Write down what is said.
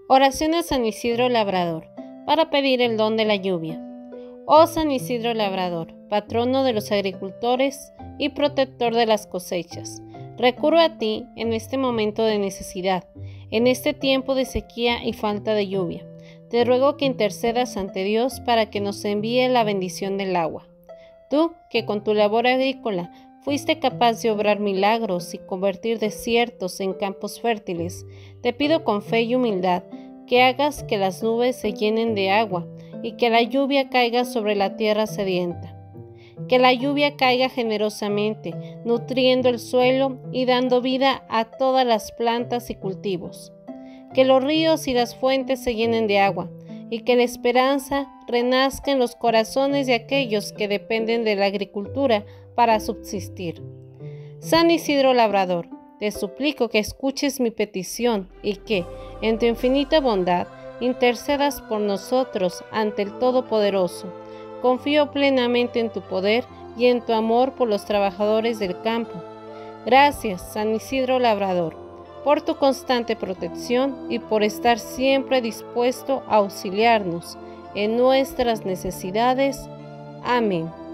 Oración a San Isidro Labrador, para pedir el don de la lluvia. Oh San Isidro Labrador, patrono de los agricultores y protector de las cosechas, recurro a ti en este momento de necesidad, en este tiempo de sequía y falta de lluvia. Te ruego que intercedas ante Dios para que nos envíe la bendición del agua. Tú, que con tu labor agrícola fuiste capaz de obrar milagros y convertir desiertos en campos fértiles, te pido con fe y humildad que hagas que las nubes se llenen de agua y que la lluvia caiga sobre la tierra sedienta. Que la lluvia caiga generosamente, nutriendo el suelo y dando vida a todas las plantas y cultivos. Que los ríos y las fuentes se llenen de agua y que la esperanza renazca en los corazones de aquellos que dependen de la agricultura para subsistir. San Isidro Labrador, te suplico que escuches mi petición y que, en tu infinita bondad, intercedas por nosotros ante el Todopoderoso. Confío plenamente en tu poder y en tu amor por los trabajadores del campo. Gracias, San Isidro Labrador, por tu constante protección y por estar siempre dispuesto a auxiliarnos en nuestras necesidades. Amén.